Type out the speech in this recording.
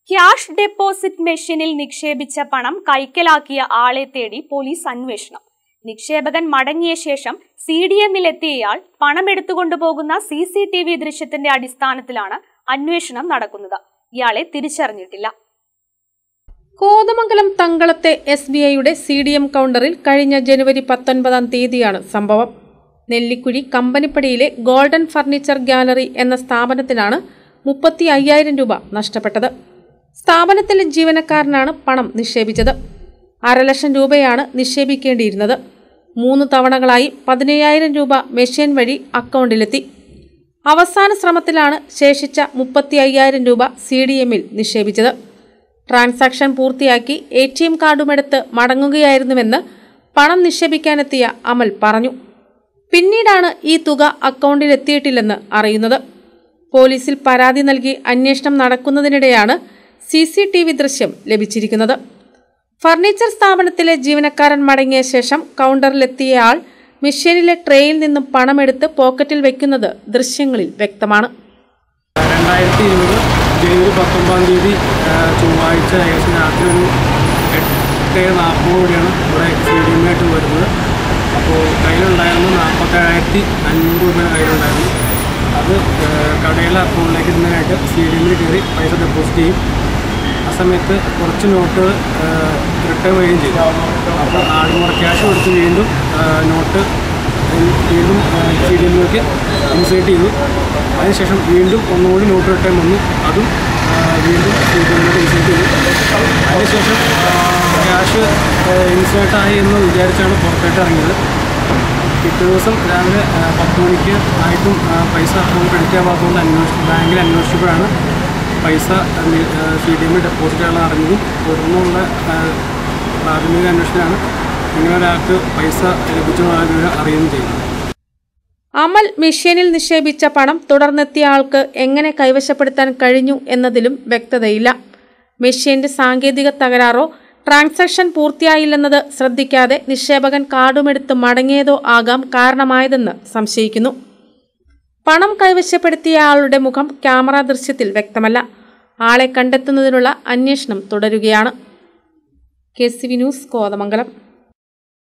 Cash deposit മെഷീനിൽ നിക്ഷേപിച്ച പണം കൈക്കലാക്കിയ ആളെ തേടി പോലീസ് അന്വേഷണം. നിക്ഷേപകൻ മടങ്ങിയ ശേഷം CDMലെത്തിയയാൾ പണം എടുത്തുകൊണ്ടുപോകുന്ന CCTV ദൃശ്യത്തിന്റെ അടിസ്ഥാനത്തിലാണ് അന്വേഷണം നടക്കുന്നത്. ഇയാളെ തിരിച്ചറിഞ്ഞിട്ടില്ല. കോതമംഗലം തങ്കളത്തെ SBIയുടെ CDM കൗണ്ടറിൽ കഴിഞ്ഞ ജനുവരി 19-ാം തീയതിയാണ് സംഭവം. നെല്ലിക്കുഴി കമ്പനിപ്പടിയിലെ ഗോൾഡൻ ഫർണിച്ചർ ഗാലറി എന്ന സ്ഥാപനത്തിനാണ് 35,000 രൂപ നഷ്ടപ്പെട്ടത്. സ്ഥാപനത്തിലെ ജീവനക്കാരനാണ് പണം നിക്ഷേപിച്ചത്. 1,00,000 രൂപയാണ് നിക്ഷേപിക്കേണ്ടിയിരുന്നത്. 3 തവണകളായി 15,000 രൂപ മെഷീൻ വഴി അക്കൗണ്ടിലെത്തി. അവസാന ശ്രമത്തിലാണ് ശേഷിച്ച 35,000 രൂപ CDMൽ നിക്ഷേപിച്ചത്. ട്രാൻസാക്ഷൻ പൂർത്തിയാക്കി ATM കാർഡുമെടുത്ത് മടങ്ങുകയായിരുന്നുവെന്ന് പണം നിക്ഷേപിക്കാനെത്തിയ അമൽ പറഞ്ഞു. പിന്നീടാണ് ഈ തുക അക്കൗണ്ടിലെത്തിയിട്ടില്ലെന്ന് അറിയുന്നത്. പോലീസിൽ പരാതി നൽകി അന്വേഷണം നടക്കുന്നതിനിടെയാണ് CCTV ദൃശ്യം ലഭിച്ചിരിക്കുന്നത്. ഫർണിച്ചർ സ്ഥാപനത്തിലെ ജീവനക്കാരൻ മടങ്ങിയ ശേഷം കൗണ്ടറിലെത്തിയയാൾ മെഷീനിലെ ട്രേയിൽ നിന്നും പണമെടുത്ത് പോക്കറ്റിൽ വെക്കുന്നത് ദൃശ്യങ്ങളിൽ വ്യക്തമാണ്. 2020 ജനുവരി 19-ാം തീയതി ചൊവ്വാഴ്ച ഏകദേശം രാത്രി ഒരു 8:40 ഇവിടെ CDMായിട്ട് വരുന്നത്. അപ്പോൾ കയ്യിലുണ്ടായിരുന്നു 47,500 രൂപയുടെ കയ്യിലുണ്ടായിരുന്നു. അത് കടയിലെ അക്കൗണ്ടിലേക്ക് ഇടുന്നതിനായിട്ട് CDMൽ കയറി പൈസ ഡെപ്പോസിറ്റ് ചെയ്യും. ആ സമയത്ത് കുറച്ച് നോട്ട് റിട്ടേൺ വരികയും ചെയ്തു. അപ്പോൾ ആടുമുറ ക്യാഷ് കൊടുത്ത് വീണ്ടും നോട്ട് വീണ്ടും CDMലേക്ക് ഇൻസേർട്ട് ചെയ്തു. അതിനുശേഷം വീണ്ടും ഒന്നുകൂടി നോട്ട് റിട്ടേൺ വന്നു. അതും വീണ്ടും CDMലേക്ക് ഇൻസേർട്ട് ചെയ്തു. അതിനുശേഷം ക്യാഷ് ഇൻസേർട്ടായി എന്ന് വിചാരിച്ചാണ് പുറത്തോട്ട് ഇറങ്ങിയത്. പിറ്റേ ദിവസം രാവിലെ 10 മണിക്ക് ആയിട്ടും പൈസ അക്കൗണ്ട് ക്രെഡിറ്റ് ആവാത്തതുകൊണ്ട് ബാങ്കിൽ അന്വേഷിച്ചപ്പോഴാണ് പൈസ CDMൽ ഡെപ്പോസിറ്റ് ചെയ്യാനുള്ള അറിഞ്ഞതും തുടർന്നുള്ള പ്രാഥമിക അന്വേഷണമാണ് ഇങ്ങനെ ഒരാൾക്ക് പൈസ ലഭിച്ചതായി അറിയുകയും ചെയ്യുന്നത്. അമൽ മെഷീനിൽ നിക്ഷേപിച്ച പണം തുടർന്നെത്തിയ ആൾക്ക് എങ്ങനെ കൈവശപ്പെടുത്താൻ കഴിഞ്ഞു എന്നതിലും വ്യക്തതയില്ല. മെഷീന്റെ സാങ്കേതിക തകരാറോ ട്രാൻസാക്ഷൻ പൂർത്തിയായില്ലെന്നത് ശ്രദ്ധിക്കാതെ നിക്ഷേപകൻ കാർഡുമെടുത്ത് മടങ്ങിയതോ ആകാം കാരണമായതെന്ന് സംശയിക്കുന്നു. പണം കൈവശപ്പെടുത്തിയ ആളുടെ മുഖം ക്യാമറ ദൃശ്യത്തിൽ വ്യക്തമല്ല. ആളെ കണ്ടെത്തുന്നതിനുള്ള അന്വേഷണം തുടരുകയാണ്. KCV news, Kothamangalam.